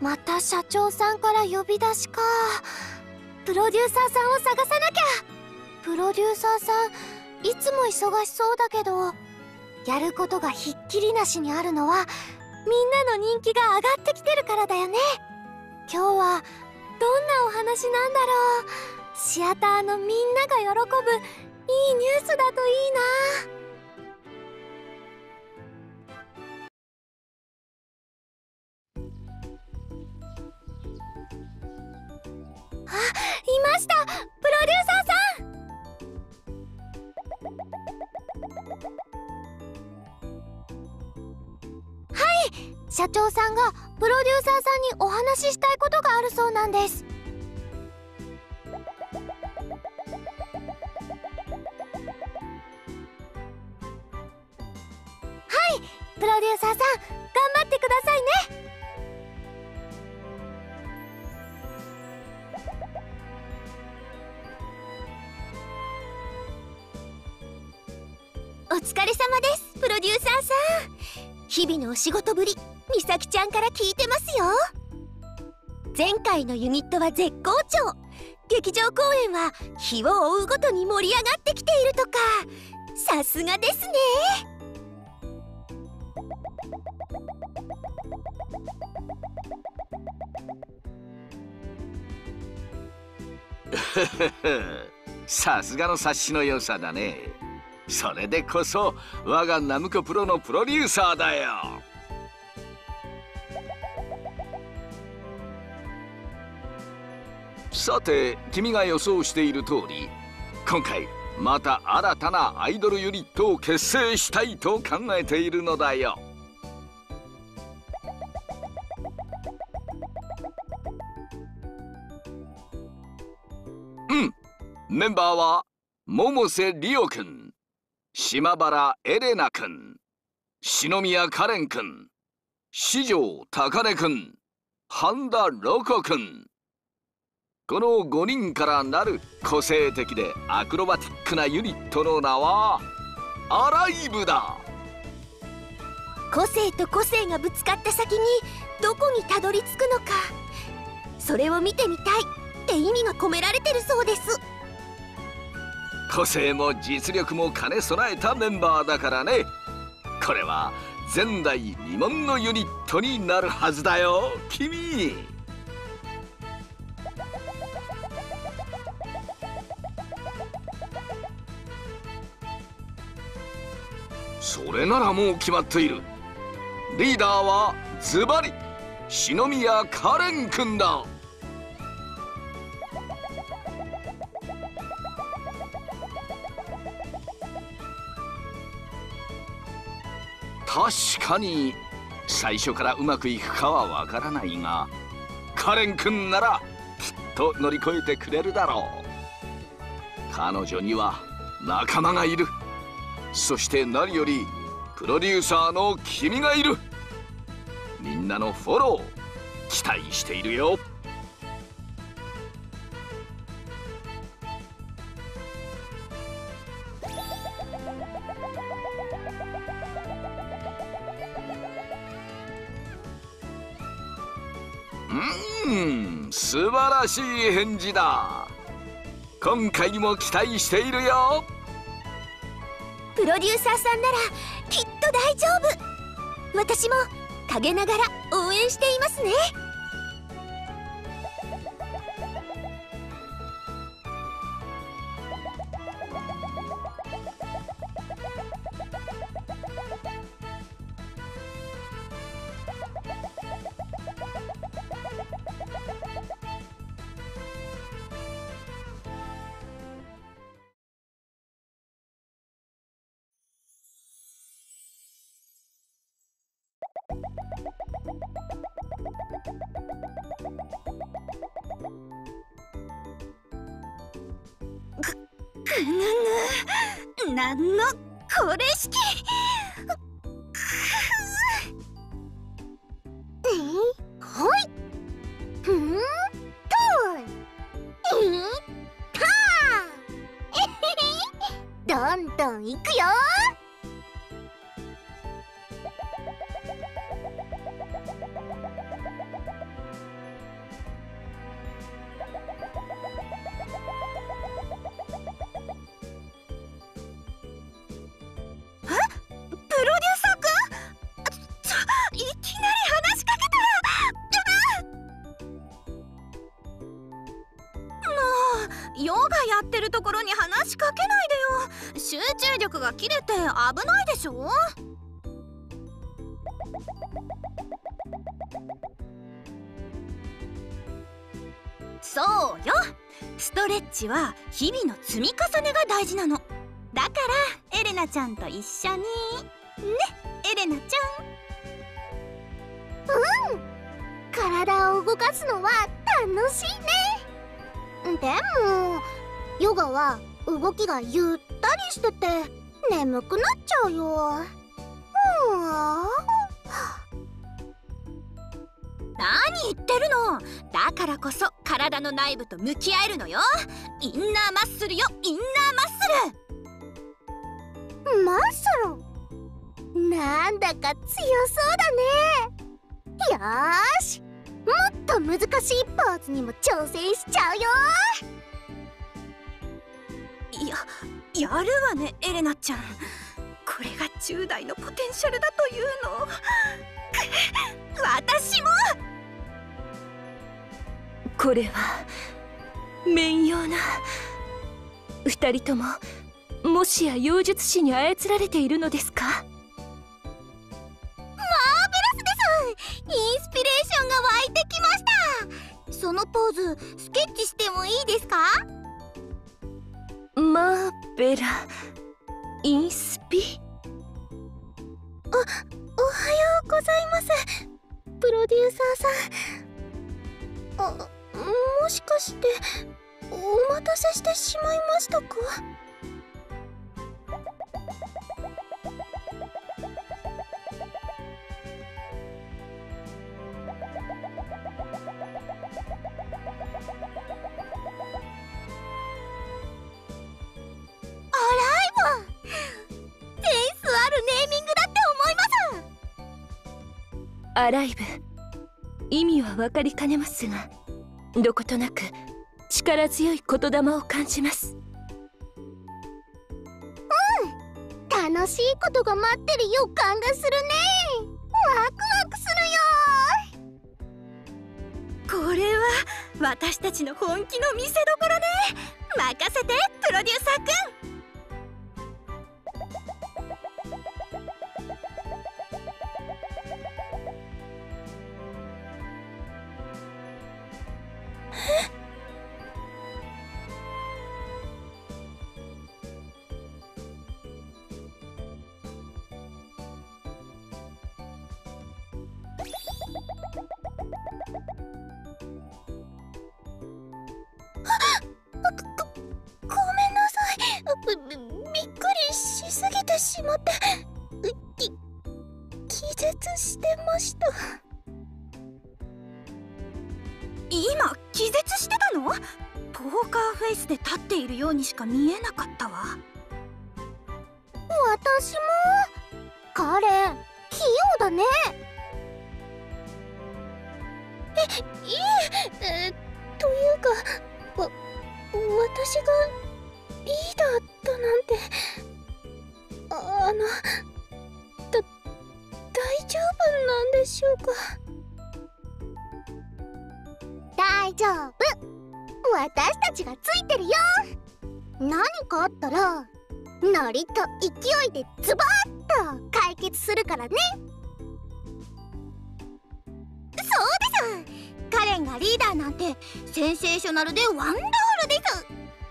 また社長さんから呼び出しか。プロデューサーさんを探さなきゃ。プロデューサーさんいつも忙しそうだけど、やることがひっきりなしにあるのはみんなの人気が上がってきてるからだよね。今日はどんなお話なんだろう。シアターのみんなが喜ぶいいニュースだといいな。あ、いました、プロデューサーさん。はい、社長さんがプロデューサーさんにお話ししたいことがあるそうなんです。はい、プロデューサーさん頑張ってくださいね。 お疲れ様です、プロデューサーさん。日々のお仕事ぶり、みさきちゃんから聞いてますよ。前回のユニットは絶好調。劇場公演は日を追うごとに盛り上がってきているとか。さすがですね。 さすがの察しの良さだね。それでこそ我がナムコプロのプロデューサーだよ。さて君が予想している通り、今回また新たなアイドルユニットを結成したいと考えているのだよ。メンバーは百瀬りおくん、島原エレナくん、篠宮カレンくん、四条高音くん、半田ロコくん。この5人からなる個性的でアクロバティックなユニットの名はアライブだ。 個性と個性がぶつかった先にどこにたどり着くのか、それを見てみたいって意味が込められてるそうです。 個性も実力も兼ね備えたメンバーだからね。これは前代未聞のユニットになるはずだよ君。それならもう決まっている。リーダーはズバリ篠宮カレンくんだ。確かに最初からうまくいくかはわからないが、カレン君ならきっと乗り越えてくれるだろう。彼女には仲間がいる。そして何よりプロデューサーの君がいる。みんなのフォロー期待しているよ。素晴らしい返事だ。今回も期待しているよ。 プロデューサーさんならきっと大丈夫。私も陰ながら応援していますね。なんのこれしき。 ほい。どんどんいくよ。 切れて危ないでしょ。そうよ、ストレッチは日々の積み重ねが大事なの。だからエレナちゃんと一緒にね、エレナちうん、体を動かすのは楽しいね。でもヨガは動きがゆったりしてて眠くなっちゃうよ。 何言ってるの。だからこそ体の内部と向き合えるのよ。インナーマッスルよ、インナーマッスル。 マッスル、なんだか強そうだね。よーし、もっと難しいポーズにも挑戦しちゃうよ。 やるわね、エレナちゃん。これが10代のポテンシャルだというの。私も。 これは面用な。二人とももしや妖術師に操られているのですか？ マーベラスです。インスピレーションが湧いてきました。そのポーズスケッチしてもいいですか？ マーベラインスピ。 おはようございます、プロデューサーさん。もしかしてお待たせしてしまいましたか？ アライブ、意味は分かりかねますが、どことなく力強い言霊を感じます。 楽しいことが待ってる予感がするね。ワクワクするよ。 これは私たちの本気の見せどころね。任せて、プロデューサーくん。 ごめんなさい。びっくりしすぎてしまって気絶してました。 今気絶してたの？ポーカーフェイスで立っているようにしか見えなかったわ。 私も。カレン器用だね。いえ、というか私がリーダーだなんて。大丈夫なんでしょうか？大丈夫、私たちがついてるよ。何かあったらノリと勢いでズバッと解決するからね。 そうです。カレンがリーダーなんてセンセーショナルでワンダフルです。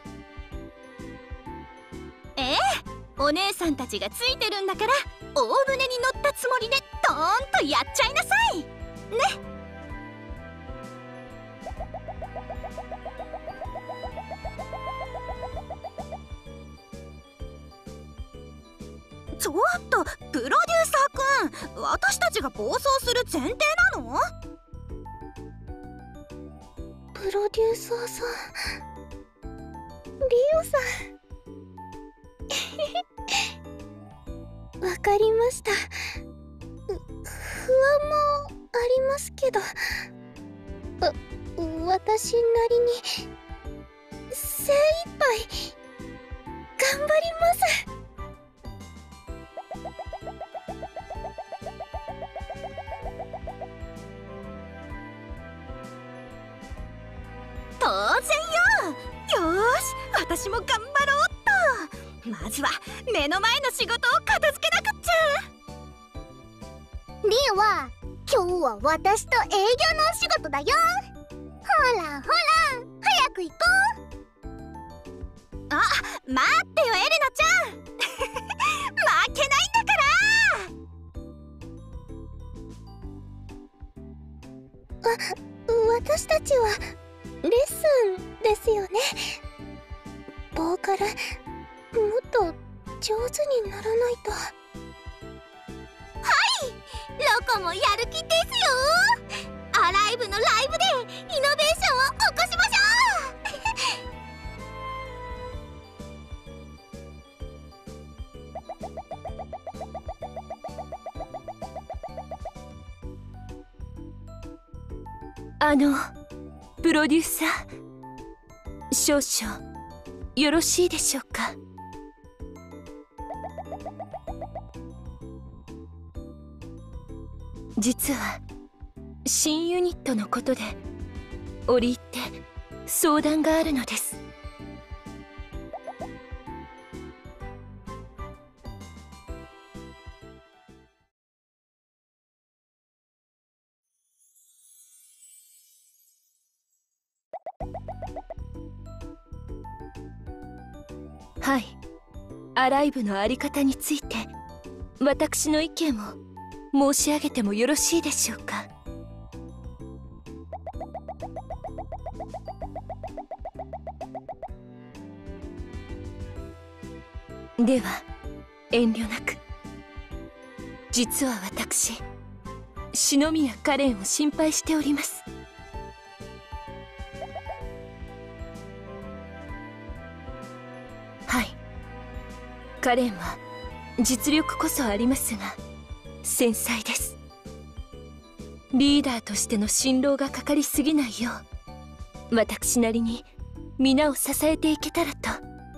お姉さんたちがついてるんだから、大船に乗ったつもりでドーンとやっちゃいなさいね。ちょっとプロデューサーくん、私たちが暴走する前提なの？ プロデューサーさん、リオさん。わかりました。不安もありますけど、私なりに精一杯頑張ります。 当然よ。よーし、私も頑張ろうっと。 まずは目の前の仕事を片付けなくっちゃ。 リンは今日は私と営業のお仕事だよ。ほらほら、早く行こあ、待ってよエレナちゃん負けないんだから。 私たちはレッスンですよね。ボーカルもっと上手にならないと。 ロコもやる気ですよ。アライブのライブでイノベーションを起こしましプロデューサー、少々よろしいでしょうか。実は新ユニットのことで折り入って相談があるのです。はい、アライブのあり方について私の意見を申し上げてもよろしいでしょうか。では遠慮なく。実は私、篠宮カレンを心配しております。はい、カレンは実力こそありますが繊細です。リーダーとしての辛労がかかりすぎないよう私なりに皆を支えていけたらと。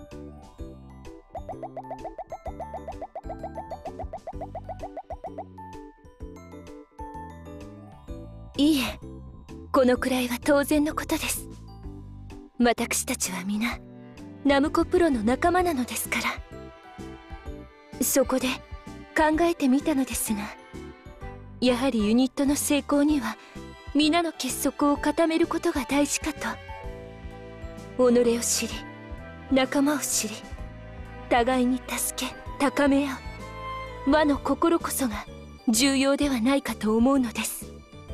いいえ、このくらいは当然のことです。私たちは皆ナムコプロの仲間なのですから。そこで考えてみたのですが、やはりユニットの成功には皆の結束を固めることが大事かと。己を知り、仲間を知り、互いに助け高め合う和の心こそが重要ではないかと思うのです。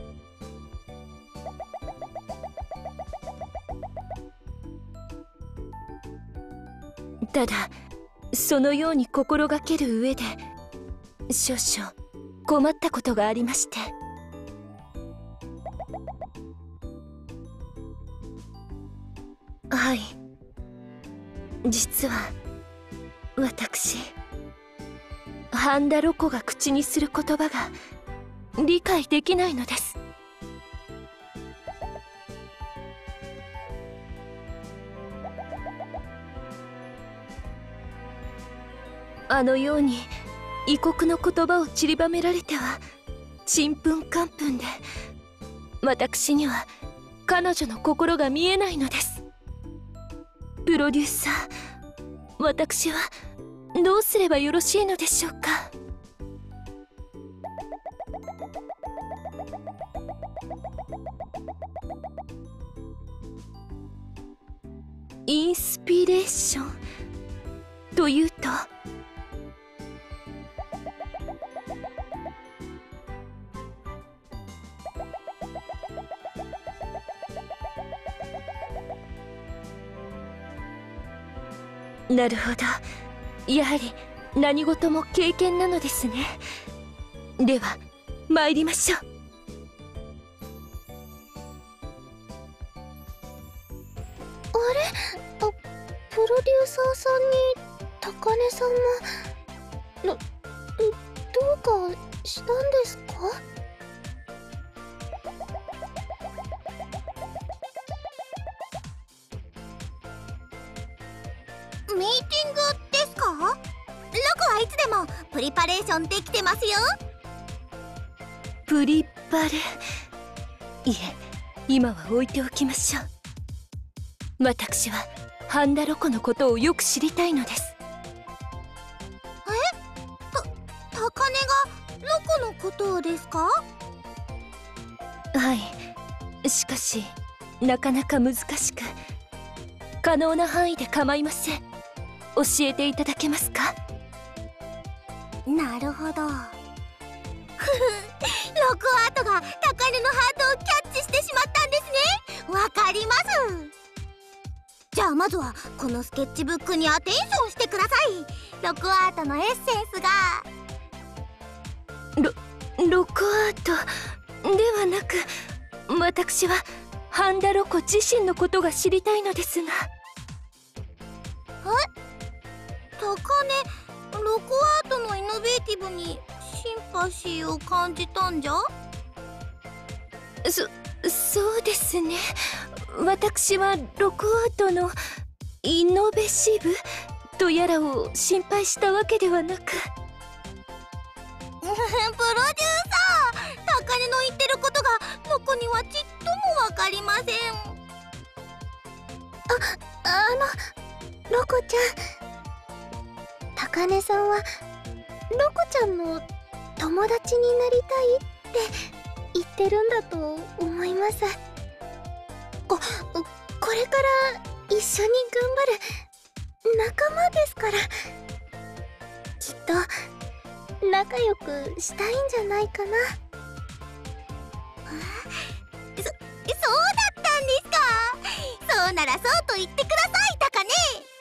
ただそのように心がける上で少々困ったことがありまして。はい、実は私、半田ロコが口にする言葉が理解できないのです。あのように異国の言葉を散りばめられてはちんぷんかんぷんで、私には彼女の心が見えないのです。プロデューサー、私はどうすればよろしいのでしょうか。インスピレーションというと。なるほど、やはり何事も経験なのですね。では参りましょう。 あれ、プロデューサーさんに高根さんもどうかしたんですか？ ミーティングですか？ロコはいつでもプリパレーションできてますよ。 プリパレ、いえ、今は置いておきましょう。私は半田ロコのことをよく知りたいのです。 ロコのことをですか？ はい。しかしなかなか難しく、可能な範囲で構いません。教えていただけますか？ なるほど。ロコアートがタカネのハートをキャッチしてしまったんですね。わかります。じゃあまずはこのスケッチブックにアテンションしてください。ロコアートのエッセンスが。 ロコアートではなく、私はハンダロコ自身のことが知りたいのですが。 タカネ、ロコアートのイノベーティブにシンパシーを感じたんじゃ？ そうですね。私はロコアートのイノベシブとやらを心配したわけではなく。 プロデューサー、タカネの言ってることがロコにはちっともわかりません。 ロコちゃん、タカネさんはロコちゃんの友達になりたいって言ってるんだと思います。これから一緒に頑張る仲間ですから、きっと仲良くしたいんじゃないかな。 そうだったんですか。そうならそうと言ってください、タカ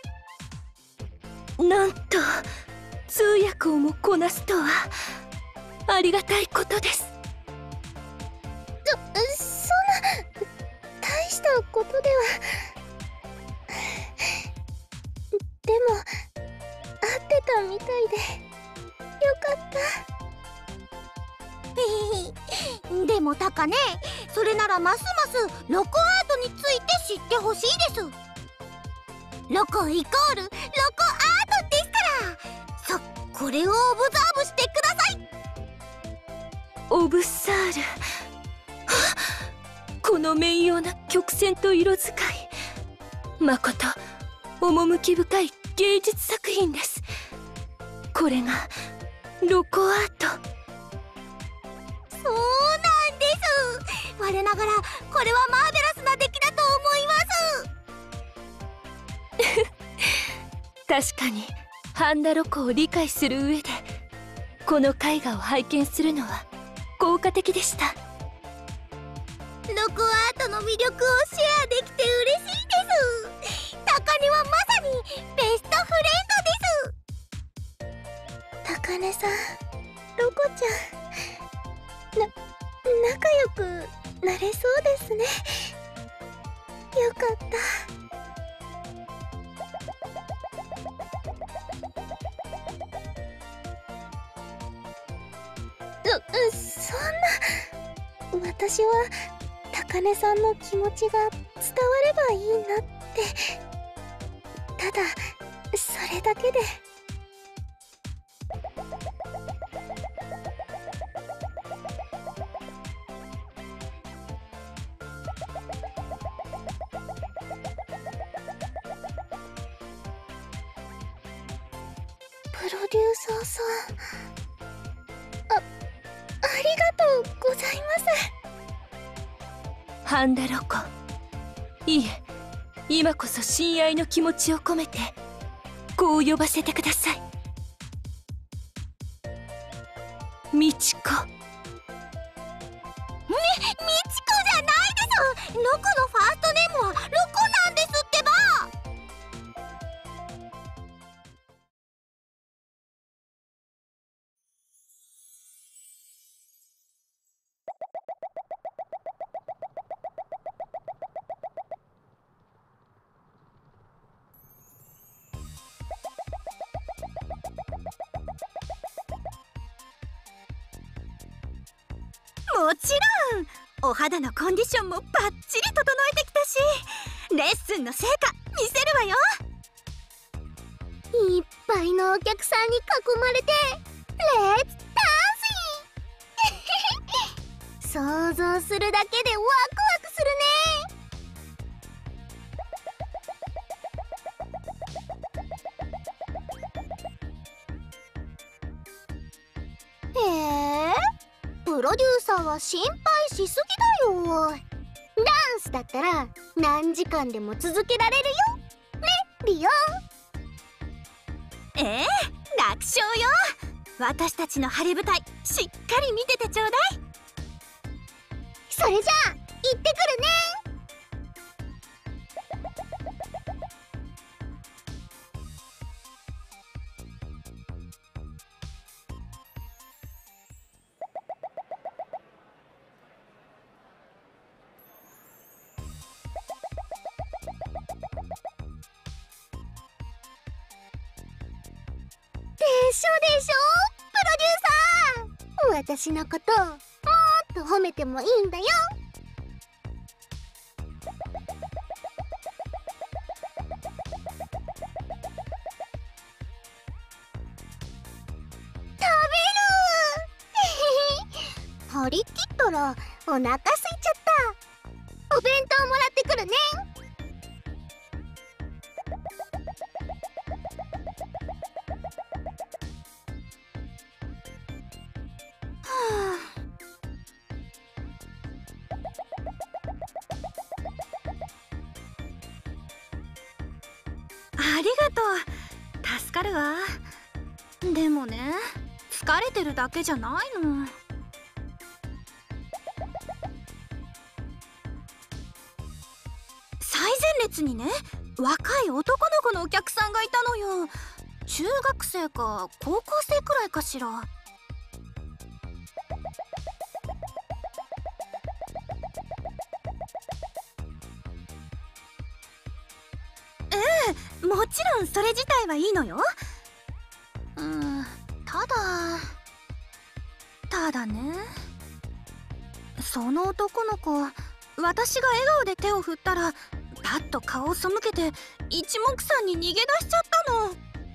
ネ。 なんと通訳をもこなすとはありがたいことです。 そんな大したことでは。でも合ってたみたいでよかった。 でもタカネ、それならますますロコアートについて知ってほしいです。ロコイコールロコアートですから、これをオブザーブしてください。 オブサール、この名誉な曲線と色使い、まこと趣深い芸術作品です。これがロコアート。 そうなんです。我ながらこれはマーベラスな出来だと思います。 確かにハンダロコを理解する上でこの絵画を拝見するのは効果的でした。 ロコアートの魅力をシェアできて嬉しいです。タカネはまさにベストフレンドです。 タカネさん、ロコちゃん、仲良くなれそうですね。よかった。そんな、私はタカネさんの気持ちが伝わればいいなって、ただそれだけで。プロデューサーさん、ありがとうございます。 ハンダロコ、いいえ、今こそ親愛の気持ちを込めてこう呼ばせてください。ミチコ。 ミチコじゃないです。ロコのファーストネームはロコなんですってば。もちろんお肌のコンディションもバッチリ整えてきたし、レッスンの成果見せるわよ。 いっぱいのお客さんに囲まれてレッツダンシン想像するだけでワクワクするね。へえ、 プロデューサーは心配しすぎだよ。ダンスだったら何時間でも続けられるよね、リオン。 楽勝よ。私たちの晴れ舞台しっかり見ててちょうだい。 それじゃあ行ってくるね。でしょでしょ、プロデューサー。私のこともっと褒めてもいいんだよ。食べる張り切ったらお腹空いちゃった。お弁当もらってくるね。 ありがとう、助かるわ。でもね、疲れてるだけじゃないの。最前列にね、若い男の子のお客さんがいたのよ。中学生か高校生くらいかしら。もちろんそれ自体はいいのよ。ただね、その男の子、私が笑顔で手を振ったらパッと顔を背けて一目散に逃げ出しちゃったの。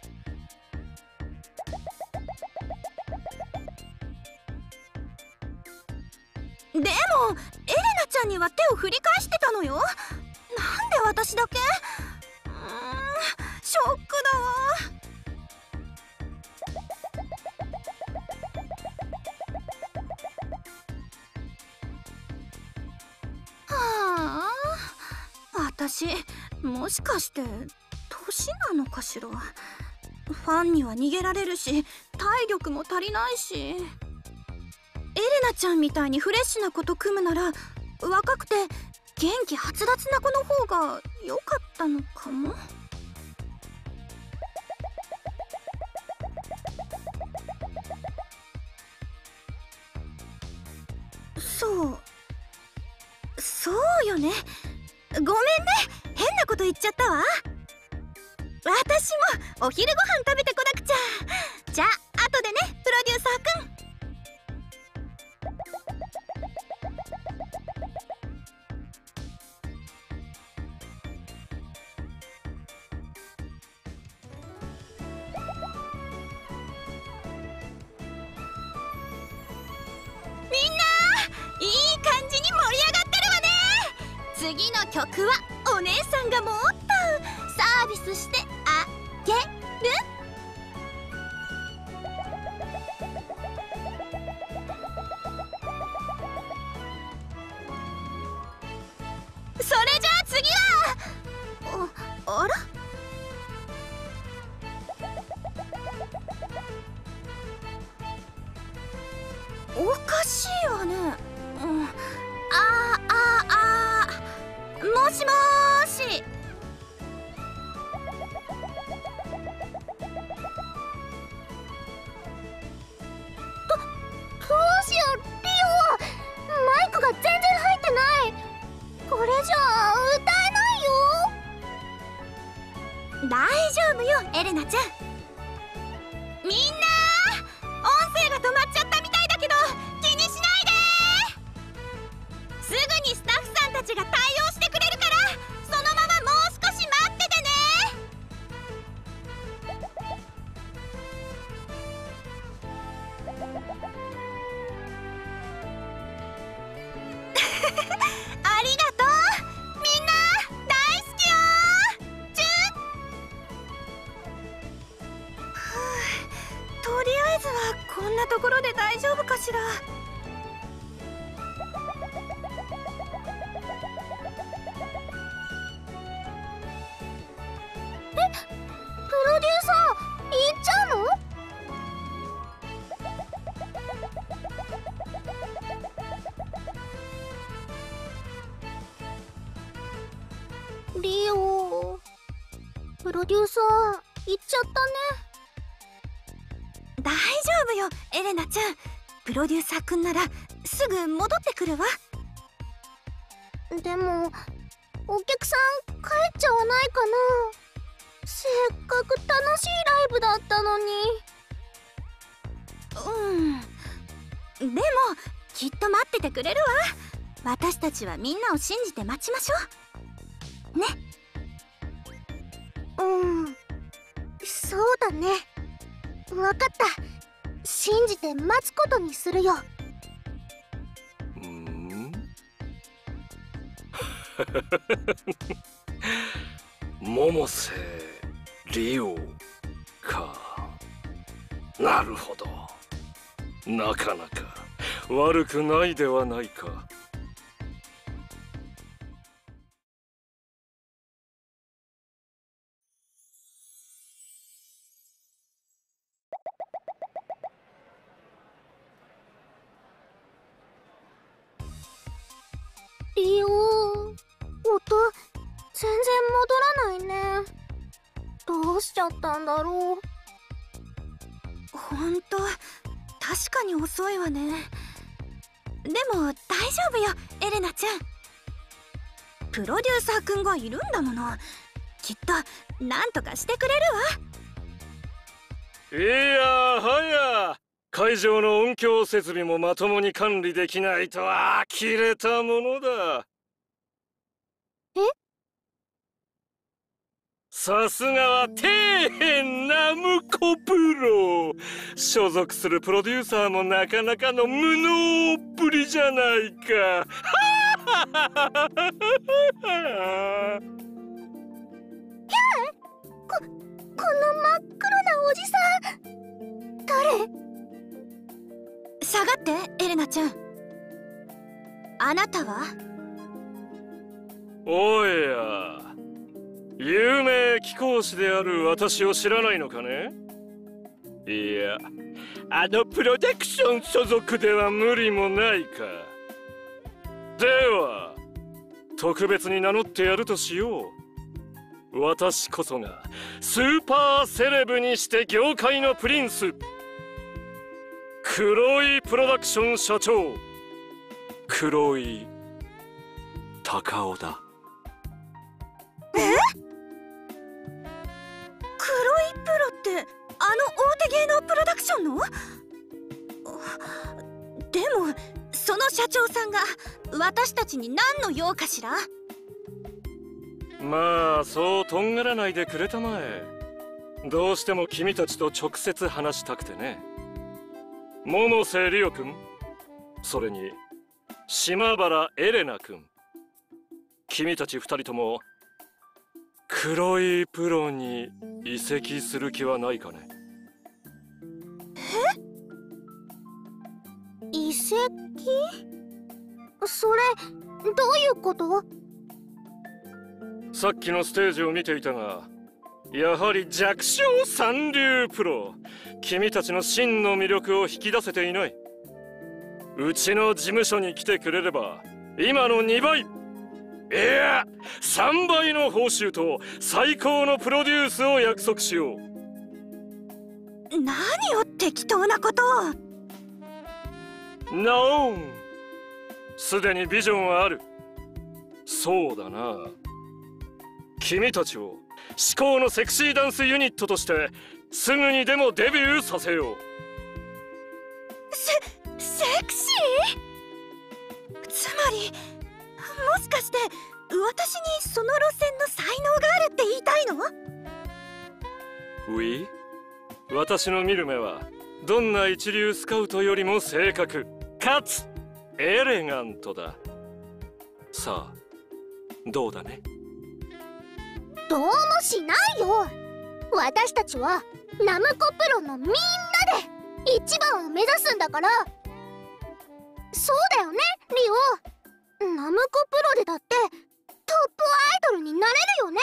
でもエレナちゃんには手を振り返してたのよ。なんで私だけ？ショックだわ。私もしかして年なのかしら。ファンには逃げられるし体力も足りないし、エレナちゃんみたいにフレッシュな子と組むなら若くて元気はつらつな子の方が良かったのかも。そうよね。ごめんね、変なこと言っちゃったわ。私もお昼ご飯食べてこなくちゃ。じゃあ後でね、プロデューサーくん。みんないい感じに盛り上がってるわね。次の曲はお姉さんがもっとサービスしてあげる。それじゃあ次はあら、おかしいわね。もしもーし。 どうしよう、リオ。マイクが全然入ってない。これじゃあ歌えないよ。 大丈夫よ、エレナちゃん。みんな音声が止まっちゃったみたいだけど気にしないで。すぐにスタッフさんたちが対応してくれるから、そのままもう少し待っててね。ありがとう。みんな大好きよ。チュン。とりあえずはこんなところで大丈夫かしら。 リオ、プロデューサー行っちゃったね。 大丈夫よエレナちゃん。プロデューサーくんならすぐ戻ってくるわ。 でもお客さん帰っちゃわないかな。せっかく楽しいライブだったのに。 でもきっと待っててくれるわ。私たちはみんなを信じて待ちましょうね。 そうだね。わかった。信じて待つことにするよ。 百瀬リオか。なるほど、なかなか悪くないではないか。 リオ、音全然戻らないね。どうしちゃったんだろう。 ほんと確かに遅いわね。でも大丈夫よエレナちゃん。プロデューサーくんがいるんだもの。きっとなんとかしてくれるわ。 いやはや、会場の音響設備もまともに管理できないとは呆れたものだ。さすがは底辺ナムコプロ。所属するプロデューサーもなかなかの無能っぷりじゃないか。 この真っ黒なおじさん、誰？ 下がってエレナちゃん。あなたは？ おや、有名貴公子である私を知らないのかね。いや、あのプロダクション所属では無理もないか。では特別に名乗ってやるとしよう。私こそがスーパーセレブにして業界のプリンス、黒いプロダクション社長、黒い高尾だ。 黒いプロってあの大手芸能プロダクションの？でもその社長さんが私たちに何の用かしら？ まあそうとんがらないでくれたまえ。どうしても君たちと直接話したくてね。百瀬リオ君、それに島原エレナ君、君たち2人とも黒いプロに移籍する気はないかね。 移籍？それどういうこと？ さっきのステージを見ていたが、やはり弱小三流プロ、君たちの真の魅力を引き出せていない。うちの事務所に来てくれれば今の2倍、いや3倍の報酬と最高のプロデュースを約束しよう。 何を適当なことを。 ノーン、すでにビジョンはある。そうだな、君たちを至高のセクシーダンスユニットとしてすぐにでもデビューさせよう。 セクシー？つまりもしかして私にその路線の才能があるって言いたいの？ ウィ？私の見る目はどんな一流スカウトよりも正確かつエレガントだ。さあどうだね。 どうもしないよ。私たちはナムコプロのみんなで一番を目指すんだから。そうだよねリオ。ナムコプロでだってトップアイドルになれ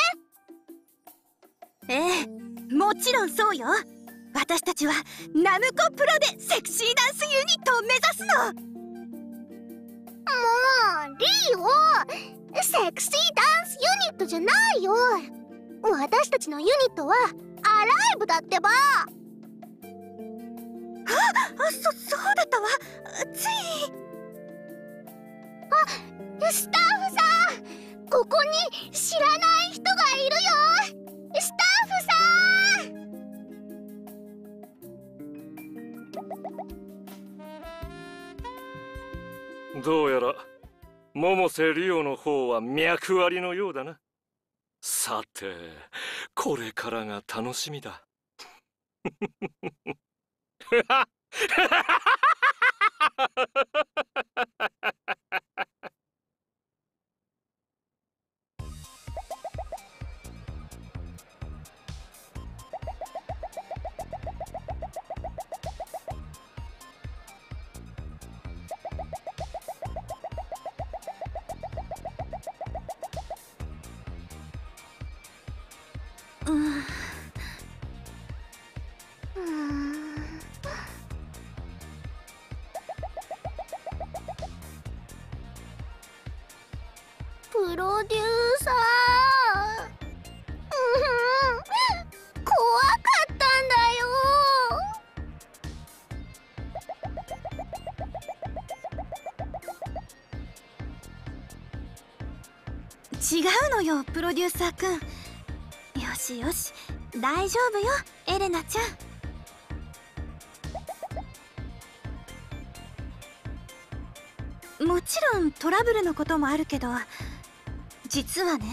るよね。 ええ、もちろんそうよ。私たちはナムコプロでセクシーダンスユニットを目指すの。 もうリオ、セクシーダンスユニットトじゃないよ。私たちのユニットはアライブだってば。そうだったわ。つい。スタッフさん、ここに知らない人がいるよ。スタッフさん。どうやら百瀬リオの方は脈ありのようだな。さてこれからが楽しみだ。 プロデューサー、怖かったんだよ。 違うのよ、プロデューサーくん。よしよし、大丈夫よ、エレナちゃん。もちろんトラブルのこともあるけど、実はね。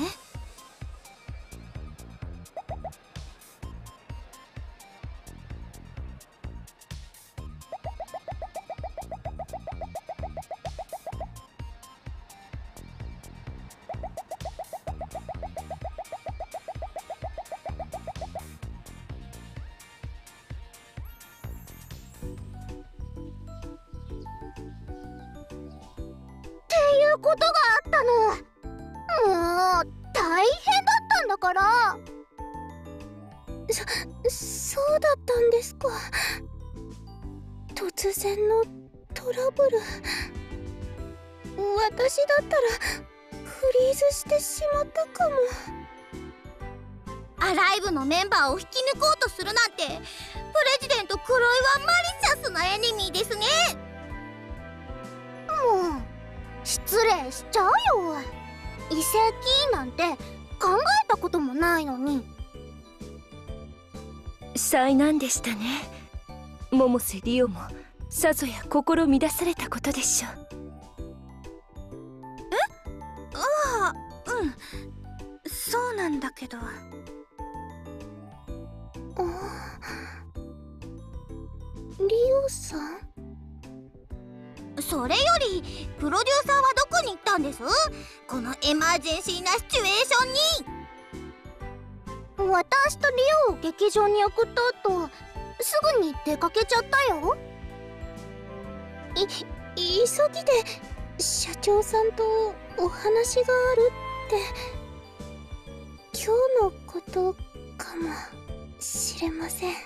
ことがあったの。もう大変だったんだから。そうだったんですか。突然のトラブル。私だったらフリーズしてしまったかも。 アライブのメンバーを引き抜こうとするなんて、プレジデント黒岩マリシャスのエネミーですね。 もう失礼しちゃうよ。移籍なんて考えたこともないのに。 災難でしたね。百瀬リオもさぞや心乱されたことでしょう。 ああ、そうなんだけど。 リオさん？ それよりプロデューサーはどこに行ったんです？このエマージェンシーなシチュエーションに。 私とリオを劇場に送った後、すぐに出かけちゃったよ。急ぎで社長さんとお話があるって。今日のことかもしれません。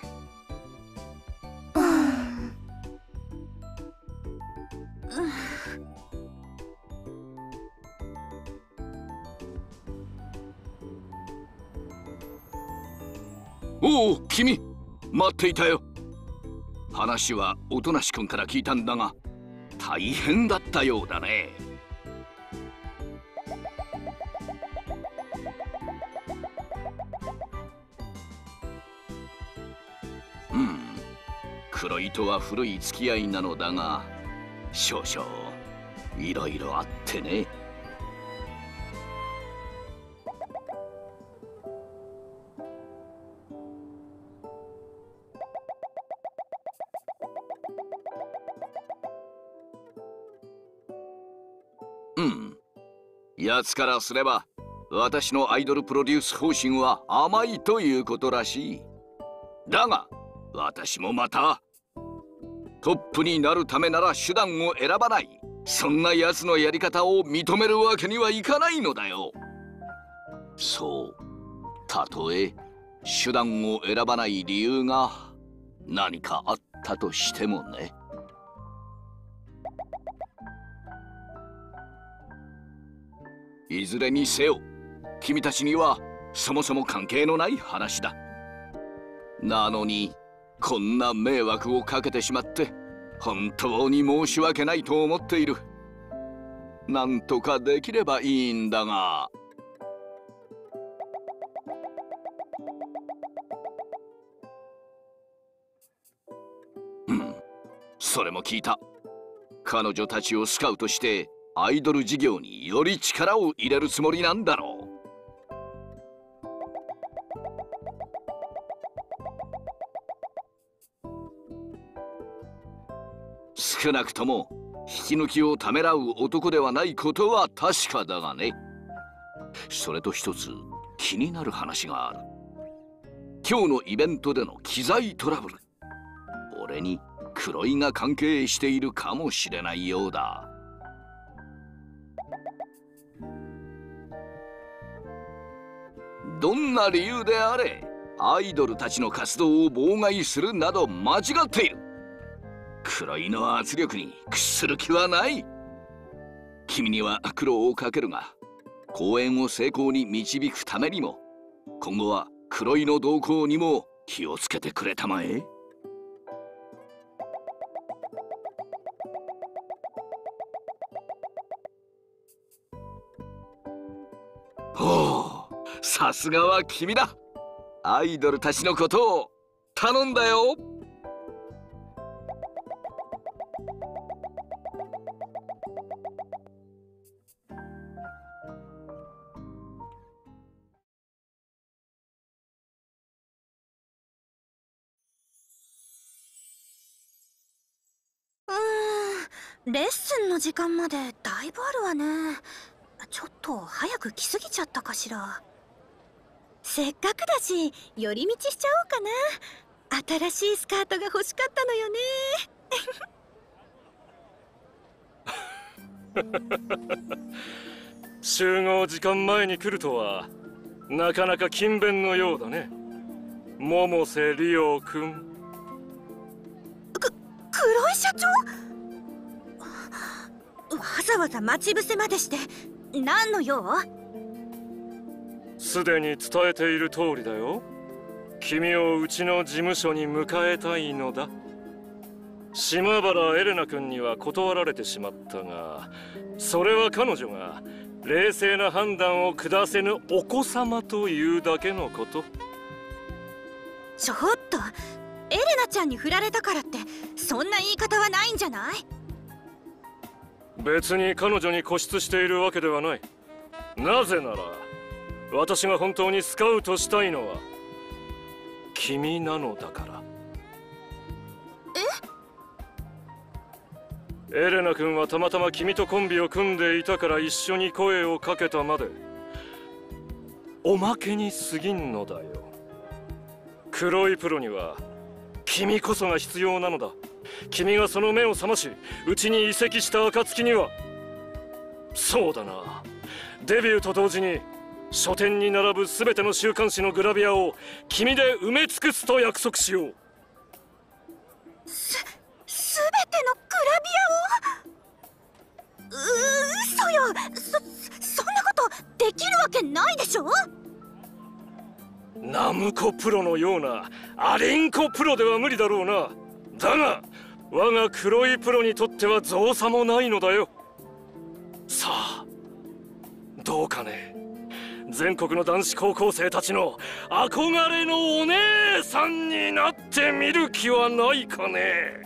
おお、君、待っていたよ。話はおとなしくんから聞いたんだが、大変だったようだね。黒井とは古い付き合いなのだが、少々いろいろあってね。奴からすれば私のアイドルプロデュース方針は甘いということらしい。だが私もまたトップになるためなら手段を選ばない、そんな奴のやり方を認めるわけにはいかないのだよ。そう、たとえ手段を選ばない理由が何かあったとしてもね。いずれにせよ君たちにはそもそも関係のない話だ。なのにこんな迷惑をかけてしまって本当に申し訳ないと思っている。なんとかできればいいんだが。それも聞いた。彼女たちをスカウトしてアイドル事業により力を入れるつもりなんだろう。少なくとも引き抜きをためらう男ではないことは確かだがね。それと一つ気になる話がある。今日のイベントでの機材トラブル、俺に黒井が関係しているかもしれないようだ。どんな理由であれアイドルたちの活動を妨害するなど間違っている。黒井の圧力に屈する気はない。君には苦労をかけるが、公演を成功に導くためにも今後は黒井の動向にも気をつけてくれたまえ。ほう、さすがは君だ。アイドルたちのことを頼んだよ。 レッスンの時間までだいぶあるわね。ちょっと早く来すぎちゃったかしら。せっかくだし寄り道しちゃおうかな。新しいスカートが欲しかったのよね。 集合時間前に来るとはなかなか勤勉のようだね、百瀬理央君。 黒井社長、わざわざ待ち伏せまでして何の用？ すでに伝えている通りだよ。君をうちの事務所に迎えたいのだ。島原エレナ君には断られてしまったが、それは彼女が冷静な判断を下せぬお子様というだけのこと。 ちょっとエレナちゃんに振られたからってそんな言い方はないんじゃない？ 別に彼女に固執しているわけではない。なぜなら私が本当にスカウトしたいのは君なのだから。エレナ君はたまたま君とコンビを組んでいたから一緒に声をかけたまで。おまけに過ぎんのだよ。黒いプロには君こそが必要なのだ。君がその目を覚ましうちに移籍した暁には、そうだな、デビューと同時に書店に並ぶ全ての週刊誌のグラビアを君で埋め尽くすと約束しよう。 全てのグラビアを？嘘よ。そんなことできるわけないでしょ。 ナムコプロのようなアリンコプロでは無理だろうな。だが我が黒いプロにとっては造作もないのだよ。さあどうかね、全国の男子高校生たちの憧れのお姉さんになってみる気はないかね。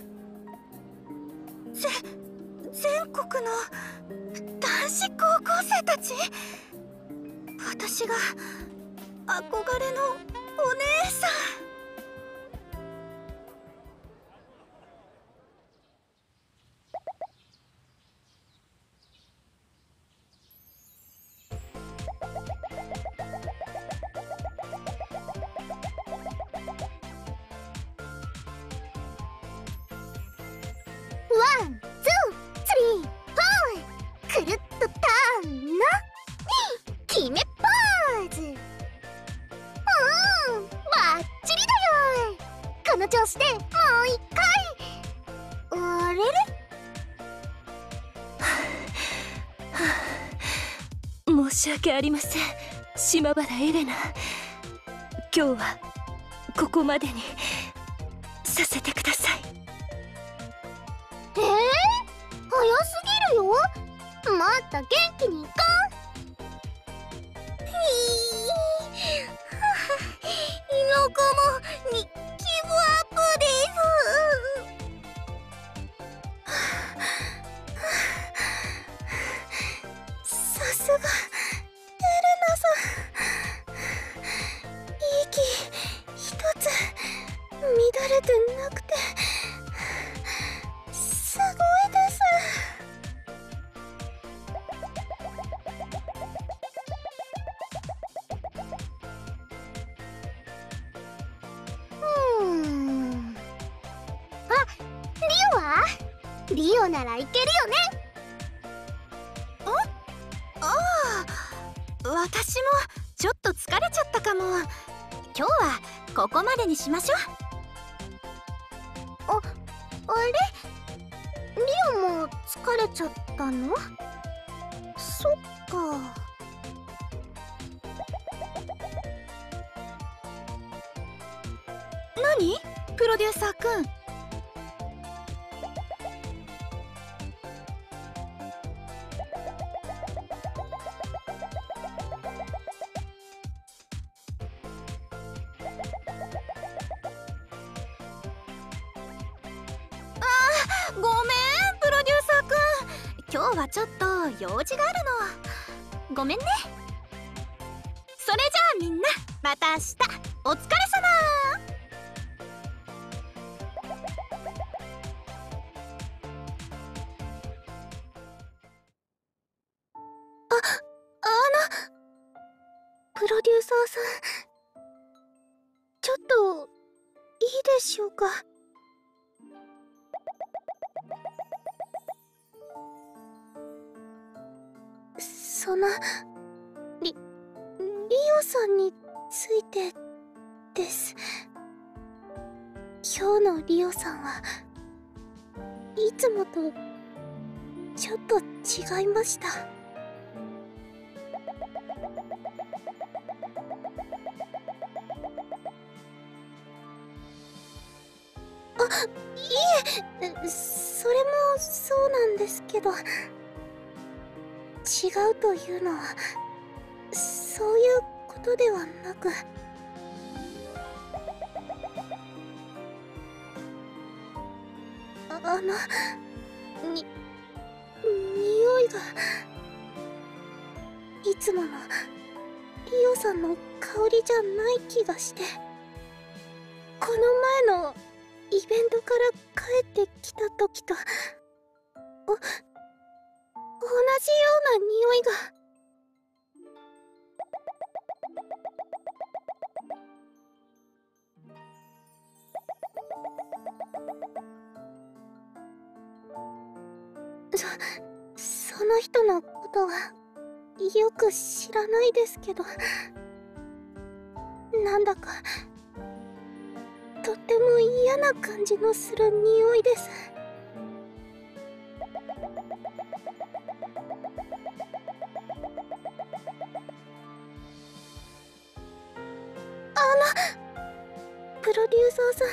全国の男子高校生たち？私が憧れのお姉さん。 ワン、ツー、スリー、フォー、くるっとターンの決めポーズ。バッチリだよ。この調子でもう一回。あれれ？ 申し訳ありません。 島原エレナ、今日はここまでにさせてください。 早すぎるよ。もっと元気に行こう。 猪子もにギブアップです。さすがエレナさん、息一つ乱れてなくてすごいです。 リオならいけるよね。 私もちょっと疲れちゃったかも。今日はここまでにしましょう。 あれ、リオも疲れちゃったの？そっか。 何？プロデューサーくん。ごめん、プロデューサーくん。今日はちょっと用事があるの。ごめんね。それじゃあみんな、また明日お疲れ様。 プロデューサーさん、ちょっといいでしょうか。そのリオさんについてです。今日のリオさんはいつもとちょっと違いました。いえ、それもそうなんですけど、違うというのはそういうことではなく、匂いがいつものリオさんの香りじゃない気がして、この前のイベントから帰ってきた時と同じような匂いが。その人のことはよく知らないですけど、なんだかとっても嫌な感じのする匂いです。プロデューサー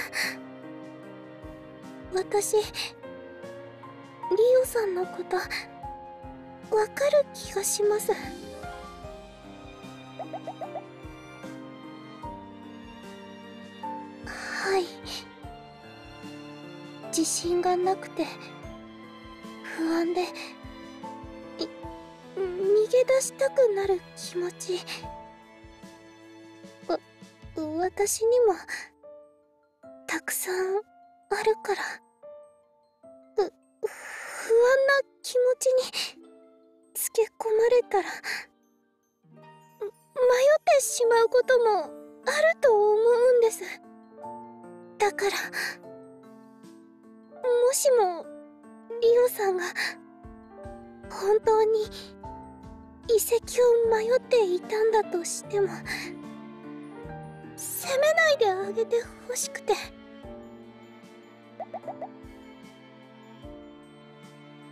さん、私リオさんのことわかる気がします。はい、自信がなくて不安で逃げ出したくなる気持ち、私にもたくさんあるから、不安な気持ちにつけ込まれたら迷ってしまうこともあると思うんです。だからもしもリオさんが本当に遺跡を迷っていたんだとしても、責めないであげてほしくて。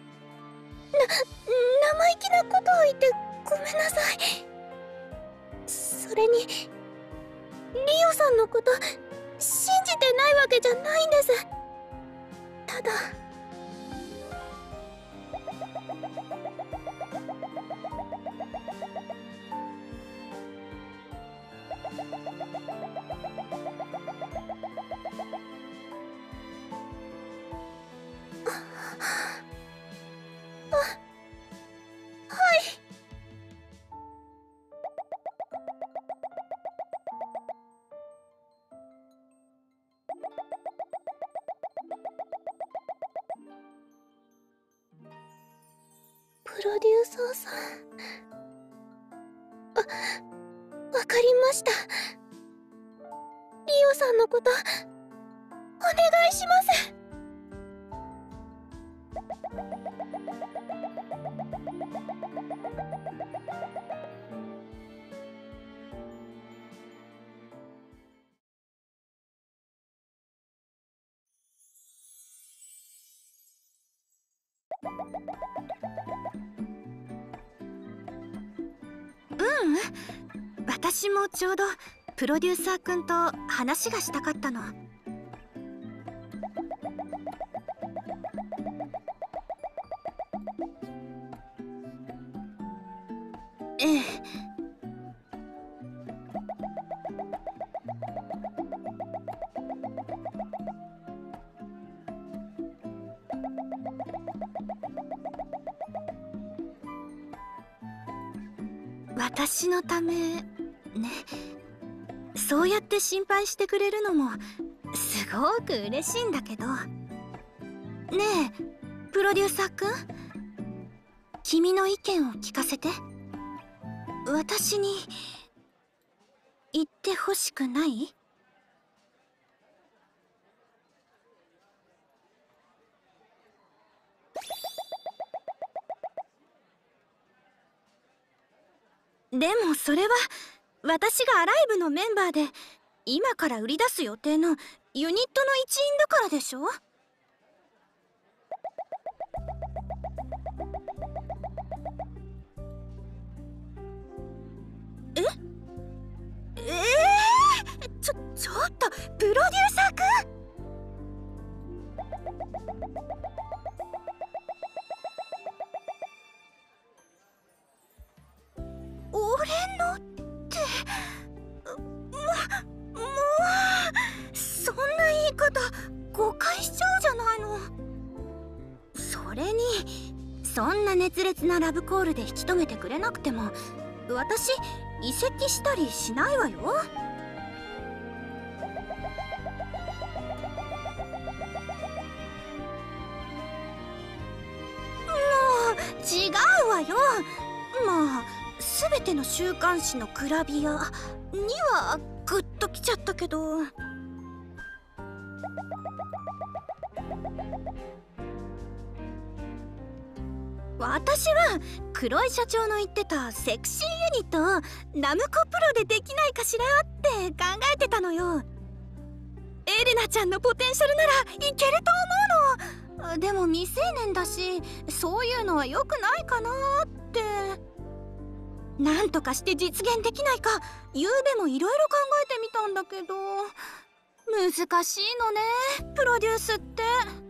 生意気なことを言ってごめんなさい。 それにリオさんのこと信じてないわけじゃないんです。ただプロデューサーさん、わかりました。リオさんのことお願いします。私もちょうどプロデューサーくんと話がしたかったの。ええ。私のためね。そうやって心配してくれるのもすごく嬉しいんだけど。ねえプロデューサーくん、君の意見を聞かせて。私に言ってほしくない？でもそれは私がアライブのメンバーで今から売り出す予定のユニットの一員だからでしょ？ちょっとプロデューサーくん、俺のってもうそんな言い方誤解しちゃうじゃないの。それにそんな熱烈なラブコールで引き止めてくれなくても私移籍したりしないわよ。違うわよ。まあ全ての週刊誌のグラビアにはグッときちゃったけど、私は黒井社長の言ってたセクシーユニットをナムコプロでできないかしらって考えてたのよ。エレナちゃんのポテンシャルならいけると思うの。でも未成年だしそういうのは良くないかなって。なんとかして実現できないかゆうべもいろいろ考えてみたんだけど難しいのねプロデュースって。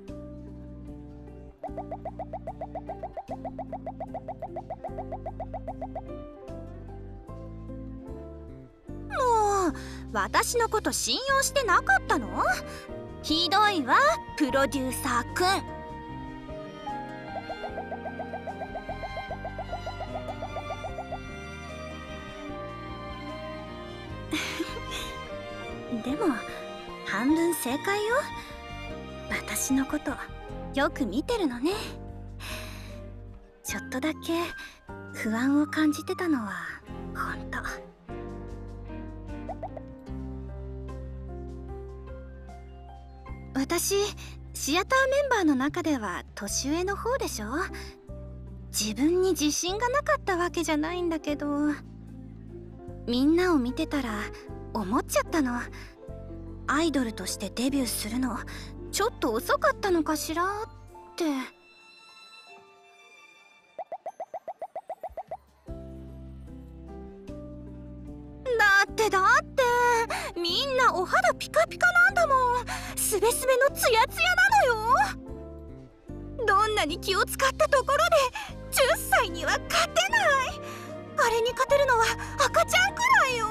もう私のこと信用してなかったの？ひどいわプロデューサーくん。でも半分正解よ。私のことよく見てるのね。ちょっとだけ不安を感じてたのは本当。私シアターメンバーの中では年上の方でしょ。自分に自信がなかったわけじゃないんだけどみんなを見てたら思っちゃったの。アイドルとしてデビューするのちょっと遅かったのかしらって。だだってみんなお肌ピカピカなんだもん。スベスベのツヤツヤなのよ。どんなに気を使ったところで10歳には勝てない。あれに勝てるのは赤ちゃんくらいよ。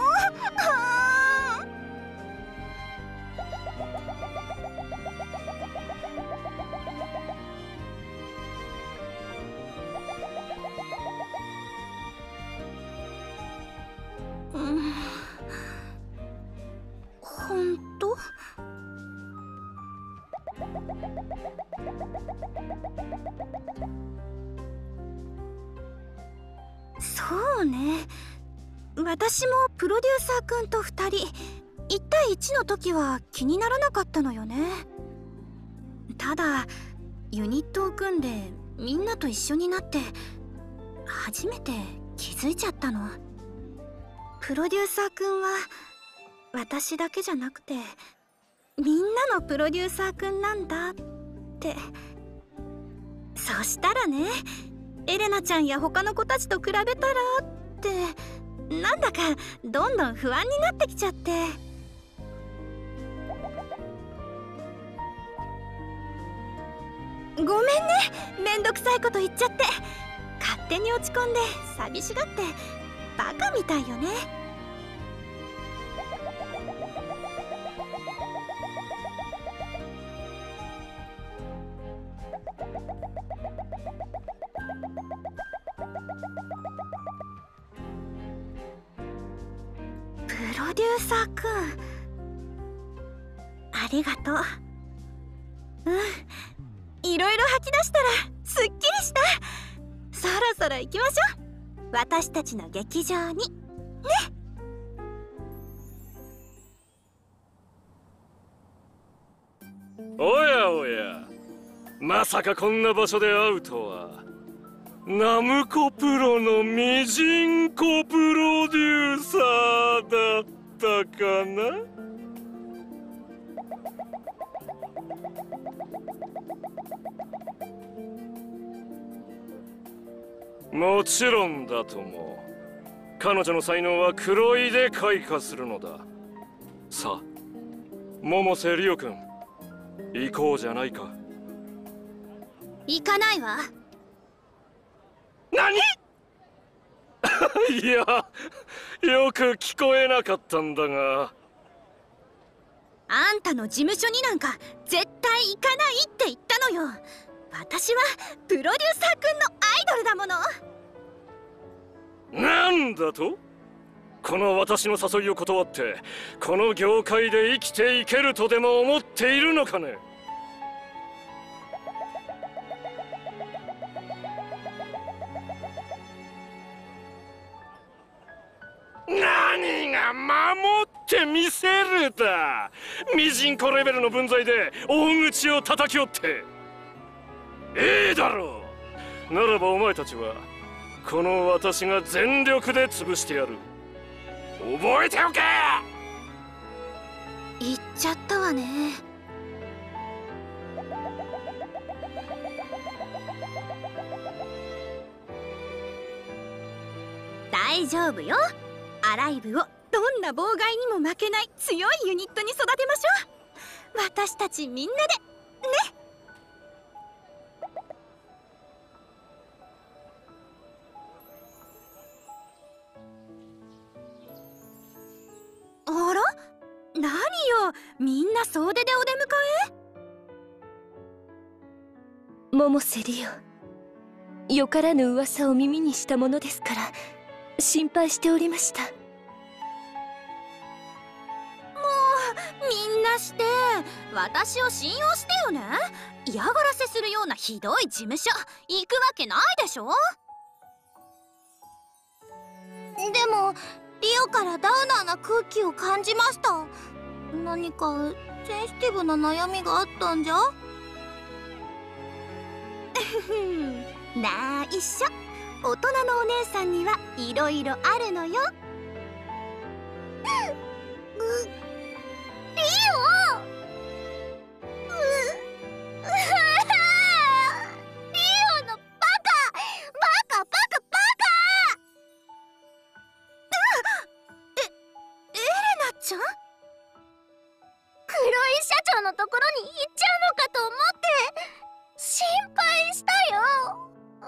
ほんと？そうね。私もプロデューサーくんと2人1対1の時は気にならなかったのよね。ただユニットを組んでみんなと一緒になって初めて気づいちゃったの。プロデューサーくんは私だけじゃなくてみんなのプロデューサーくんなんだって。そしたらね、エレナちゃんや他の子たちと比べたらってなんだかどんどん不安になってきちゃって。ごめんね、めんどくさいこと言っちゃって。勝手に落ち込んで寂しがってバカみたいよね。プロデューサーくん、ありがとう。いろいろ吐き出したらすっきりした。そろそろ行きましょう、私たちの劇場にね。 おやおや、まさかこんな場所で会うとは。ナムコプロのミジンコプロデューサーだったかな。もちろんだとも。彼女の才能は黒いで開花するのだ。さあ、百瀬リオくん、行こうじゃないか。 行かないわ。 何？いや、よく聞こえなかったんだが。 あんたの事務所になんか絶対行かないって言ったのよ。私はプロデューサーくんのアイドルだもの。 なんだと？この私の誘いを断ってこの業界で生きていけるとでも思っているのかね。何が守ってみせるだ。ミジンコレベルの分際で大口を叩きおっていいだろう。ならばお前たちはこの私が全力で潰してやる。覚えておけ。 言っちゃったわね。大丈夫よ。アライブをどんな妨害にも負けない強いユニットに育てましょう。私たちみんなでね。あら？何よ、みんな総出でお出迎え。百瀬リオ、よからぬ噂を耳にしたものですから心配しておりました。 もうみんなして私を信用してよね。嫌がらせするようなひどい事務所行くわけないでしょ。でもリオからダウナーな空気を感じました。何かセンシティブな悩みがあったんじゃ。なーいしょ、大人のお姉さんにはいろいろあるのよ。リオ、リオのバカバカバカバカ。えちゃん？黒井社長のところに行っちゃうのかと思って心配したよ。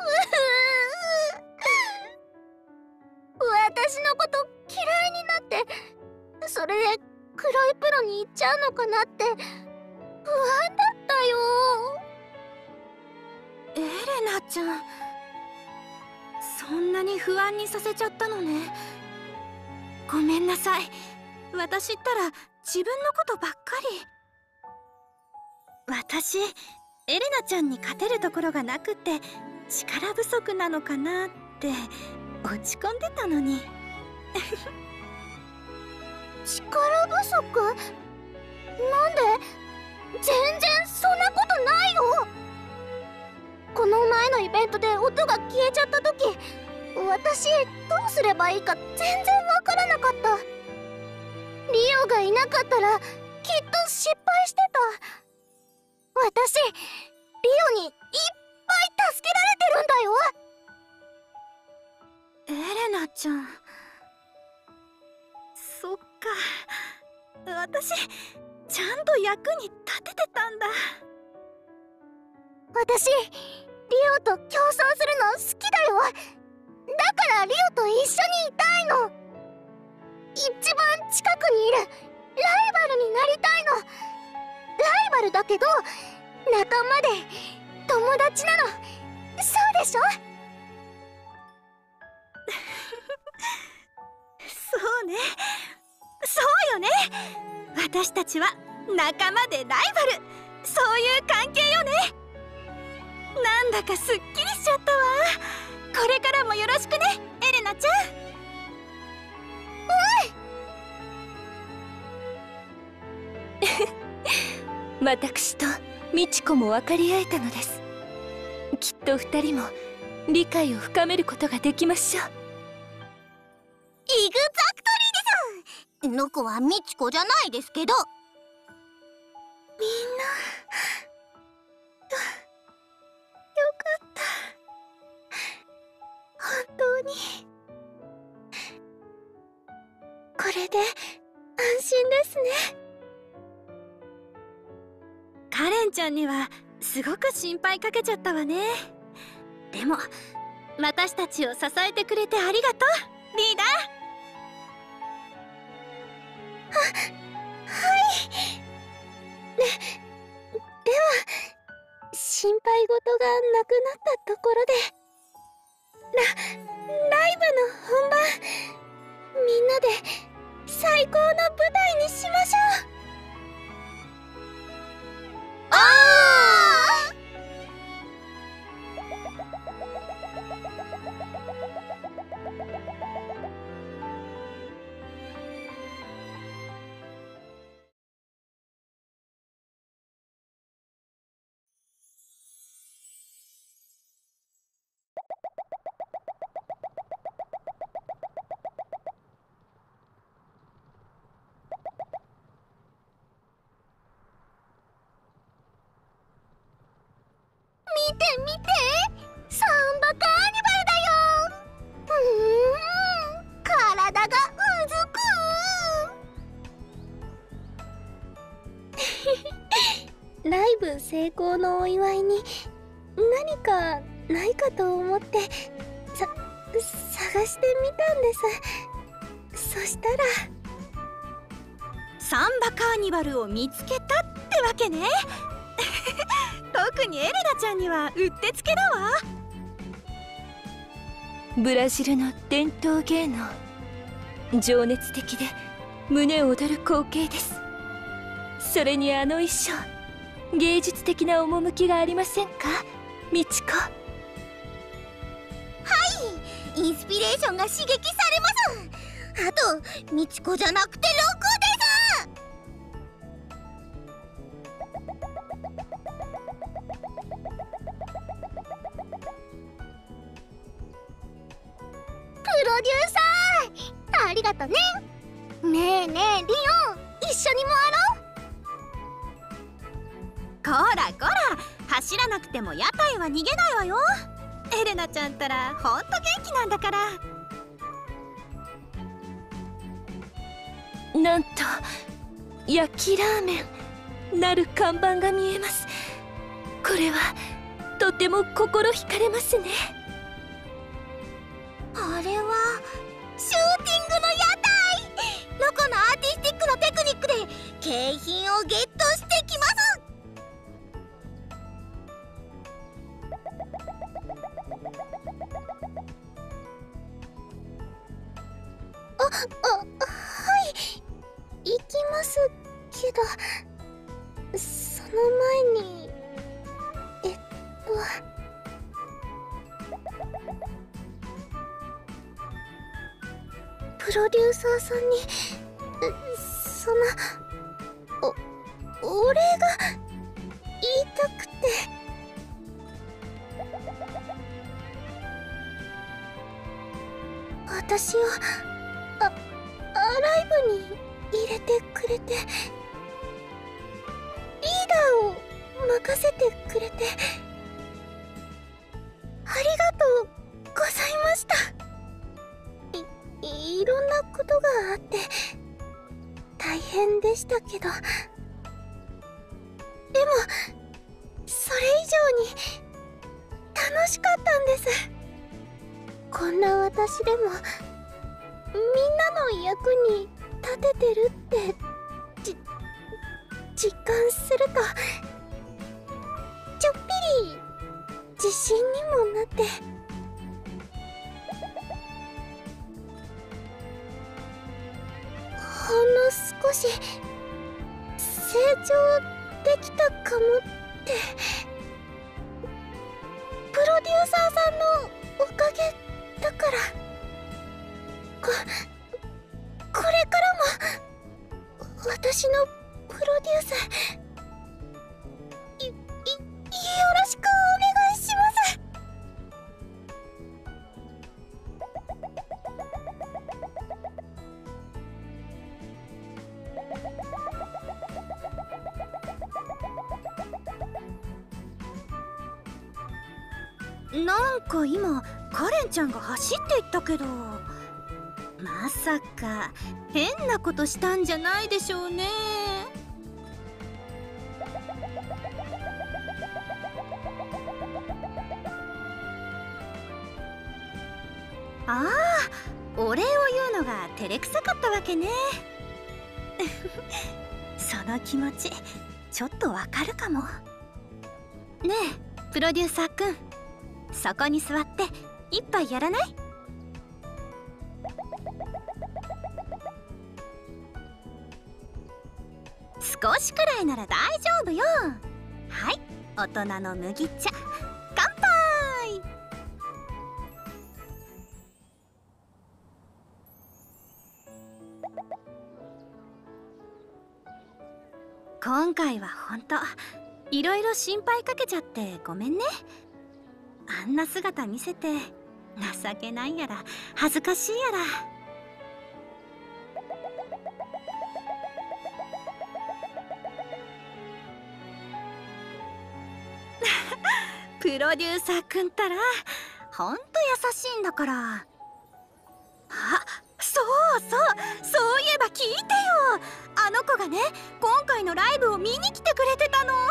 私のこと嫌いになって、それで黒いプロに行っちゃうのかなって不安だったよ。エレナちゃん、そんなに不安にさせちゃったのね。ごめんなさい。私ったら自分のことばっかり。私、エレナちゃんに勝てるところがなくって力不足なのかなって落ち込んでたのに。力不足？なんで？全然そんなことないよ。この前のイベントで音が消えちゃった時、私どうすればいいか全然わからなかった。リオがいなかったらきっと失敗してた。私、リオにいっぱい助けられてるんだよ。エレナちゃん、そっか。私ちゃんと役に立ててたんだ。私、リオと競争するの好きだよ。だからリオと一緒にいたいの。一番近くにいるライバルになりたいの。ライバルだけど仲間で友達なの。そうでしょ？そうね、そうよね。私たちは仲間でライバル、そういう関係よね。なんだかすっきりしちゃったわ。これからもよろしくね、エレナちゃん。 私とミチコも分かり合えたのです。きっと二人も理解を深めることができましょう。 イグザクトリーです。の子はミチコじゃないですけど。みんなよかった。本当にこれで安心ですね。カレンちゃんにはすごく心配かけちゃったわね。でも私たちを支えてくれてありがとう、リーダー。はいでは心配事がなくなったところでライブの本番、みんなで最高の舞台にしましょう。見て見て、サンバカーニバルだよ。体がうずくライブ成功のお祝いに何かないかと思って探してみたんです。そしたらサンバカーニバルを見つけたってわけね。特にエレナちゃんにはうってつけだわ。 ブラジルの伝統芸能、情熱的で胸躍る光景です。それにあの衣装、芸術的な趣がありませんか、ミチコ。 はい、インスピレーションが刺激されます。あとミチコじゃなくてロコです。プロデューサー、ありがとね。ねえねえリオン、一緒に回ろう。こらこら、走らなくても屋台は逃げないわよ。エレナちゃんったらほんと元気なんだから。 なんと焼きラーメンなる看板が見えます。これはとても心惹かれますね。 あれはシューティングの屋台。ロコのアーティスティックなテクニックで景品をゲットしてきます。 はい行きますけど、その前にプロデューサーさんにお礼が言いたくて。私をアライブに入れてくれて、リーダーを任せてくれてありがとうございました。いろんなことがあって大変でしたけど、でもそれ以上に楽しかったんです。こんな私でもみんなの役に立ててるって実感するとちょっぴり自信にもなって、ほんの少し成長できたかもってプロデューサーさんのおかげだから。これからも私のプロデュースよろしくお願いします。 なんか今カレンちゃんが走っていったけど、まさか変なことしたんじゃないでしょうね。ああ、お礼を言うのが照れくさかったわけね。その気持ちちょっとわかるかも。ねえプロデューサーくん、そこに座って一杯やらない？少しくらいなら大丈夫よ。はい、大人の麦茶乾杯。今回はほんといろいろ心配かけちゃってごめんね。あんな姿見せて情けないやら恥ずかしいやら。プロデューサーくんったらほんと優しいんだから。あ、そういえば聞いてよ。あの子がね、今回のライブを見に来てくれてたの。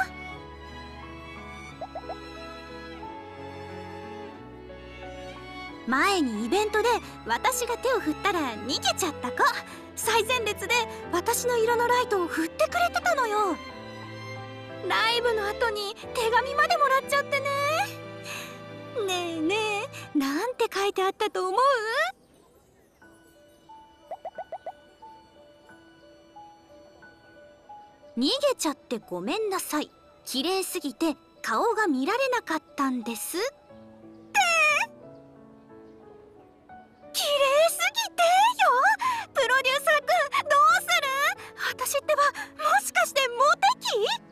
前にイベントで私が手を振ったら逃げちゃった子、最前列で私の色のライトを振ってくれてたのよ。ライブの後に手紙までもらっちゃってね。ねえねえ、なんて書いてあったと思う？逃げちゃってごめんなさい。綺麗すぎて顔が見られなかったんですって。綺麗すぎてよ。プロデューサーくんどうする？私ってばもしかしてモテ期？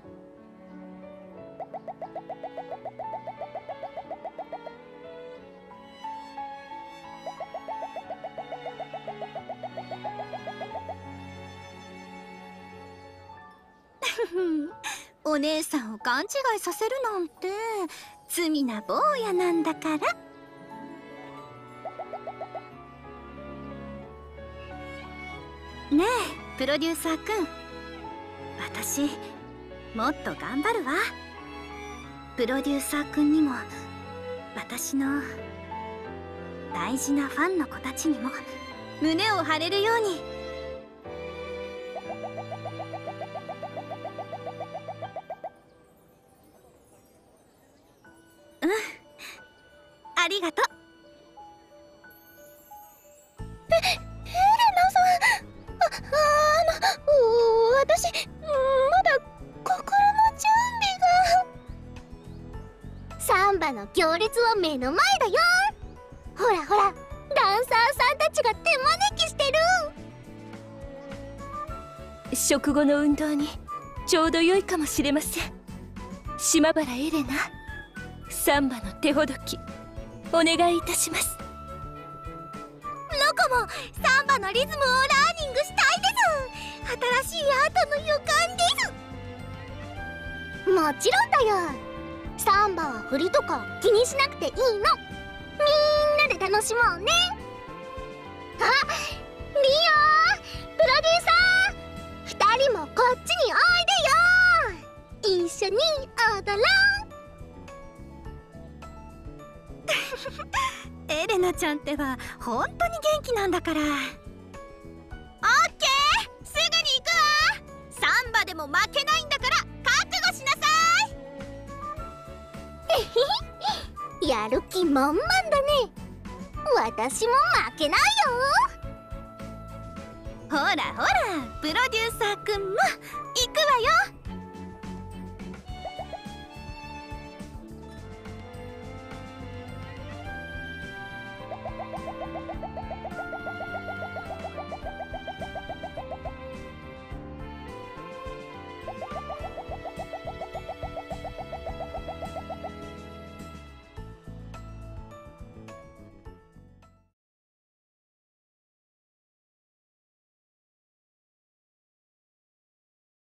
お姉さんを勘違いさせるなんて罪な坊やなんだから。ねえプロデューサーくん、私もっと頑張るわ。プロデューサーくんにも私の大事なファンの子たちにも胸を張れるように。ありがとう。 エレナさん、私まだ心の準備が。サンバの行列は目の前だよ。ほらほら、ダンサーさんたちが手招きしてる。 食後の運動にちょうど良いかもしれません。島原エレナ、サンバの手ほどきお願いいたします。 ロコもサンバのリズムをラーニングしたいです。新しいアートの予感です。 もちろんだよ。サンバは振りとか気にしなくていいの。みんなで楽しもうね。あ、リオ、プロデューサー、2人もこっちにおいでよ。一緒に踊ろう。 エレナちゃんってば本当に元気なんだから。オッケー、すぐに行くわ。サンバでも負けないんだから覚悟しなさい。やる気満々だね。私も負けないよ。 ほらほら、プロデューサーくんも行くわよ。